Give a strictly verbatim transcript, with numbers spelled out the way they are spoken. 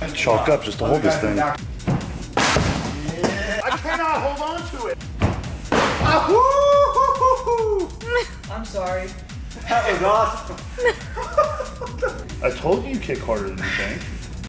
Chalk up just to hold this thing. Yeah. I cannot hold on to it. I'm sorry. That was awesome. I told you you kick harder than you think.